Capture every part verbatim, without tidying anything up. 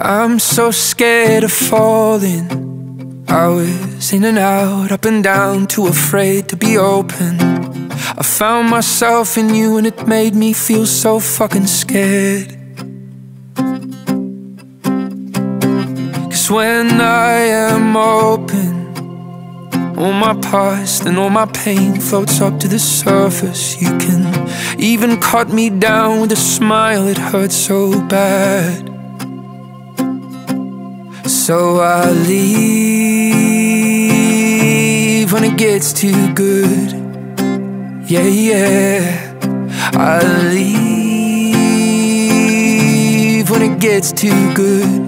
I'm so scared of falling. I was in and out, up and down, too afraid to be open. I found myself in you and it made me feel so fucking scared. Cause when I am open, all my past and all my pain floats up to the surface. You can even cut me down with a smile, it hurts so bad. So I leave when it gets too good. Yeah, yeah, I leave when it gets too good.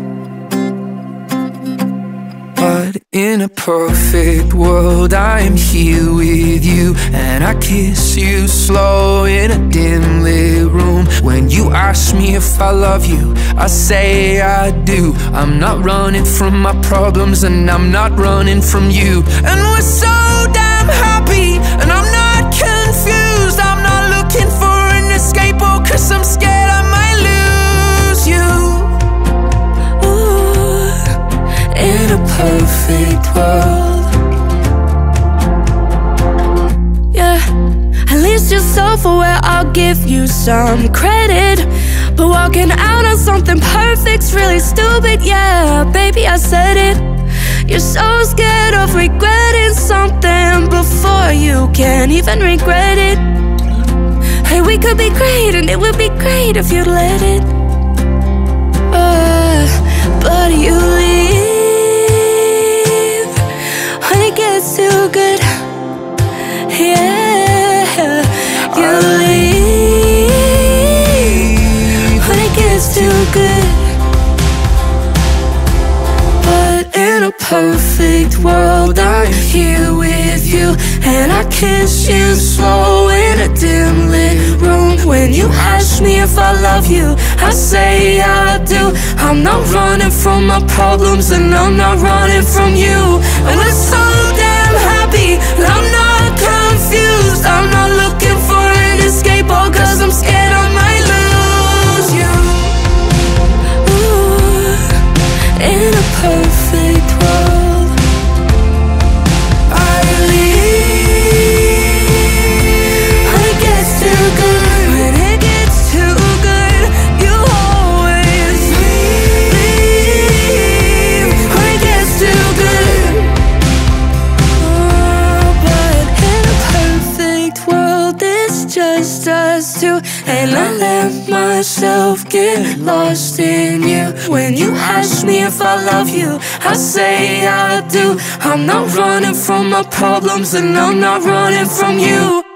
But in a perfect world, I am here with you, and I kiss you slow in a dim lit room. When you ask me if I love you, I say I do. I'm not running from my problems, and I'm not running from you. And we're so damn happy, and I'm not confused. I'm not looking for an escape, oh, cause I'm scared I might lose you. In a perfect world, yeah, at least you're self-aware, I'll give you some credit. But walking out on something perfect's really stupid, yeah, baby, I said it. You're so scared of regretting something before you can even regret it. Hey, we could be great, and it would be great if you'd let it. uh, But you leave when it gets too good. Yeah, you leave when it gets too good. But in a perfect world, I'm here with you, and I kiss you slow in a dim lit room. When you ask me if I love you, I say I do. I'm not running from my problems, and I'm not running from you. And we're so damn happy, and I'm not confused. I'm not looking for an escape, all cause I'm scared I might lose you. Ooh, in a perfect world, I leave when it gets too good. When it gets too good, you always leave when it gets too good. Oh, but in a perfect world, it's just us two, and I let myself get lost in you. When you ask me if I love you, I say I do. I'm not running from my problems, and I'm not running from you.